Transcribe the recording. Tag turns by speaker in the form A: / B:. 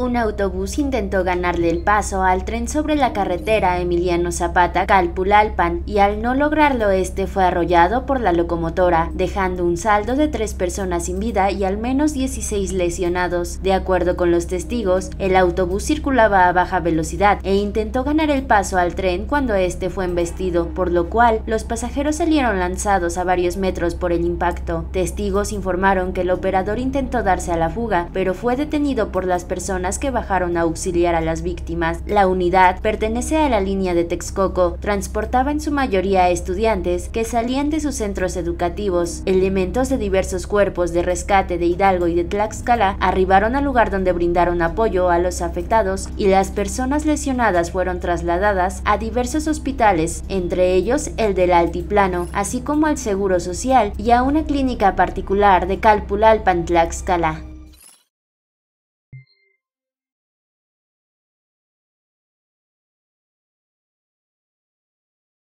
A: un autobús intentó ganarle el paso al tren sobre la carretera Emiliano Zapata Calpulalpan y al no lograrlo este fue arrollado por la locomotora, dejando un saldo de 3 personas sin vida y al menos 16 lesionados. De acuerdo con los testigos, el autobús circulaba a baja velocidad e intentó ganar el paso al tren cuando este fue embestido, por lo cual los pasajeros salieron lanzados a varios metros por el impacto. Testigos informaron que el operador intentó darse a la fuga, pero fue detenido por las personas que bajaron a auxiliar a las víctimas. La unidad pertenece a la línea de Texcoco, transportaba en su mayoría a estudiantes que salían de sus centros educativos. Elementos de diversos cuerpos de rescate de Hidalgo y de Tlaxcala arribaron al lugar donde brindaron apoyo a los afectados y las personas lesionadas fueron trasladadas a diversos hospitales, entre ellos el del Altiplano, así como al Seguro Social y a una clínica particular de Calpulalpan, Tlaxcala.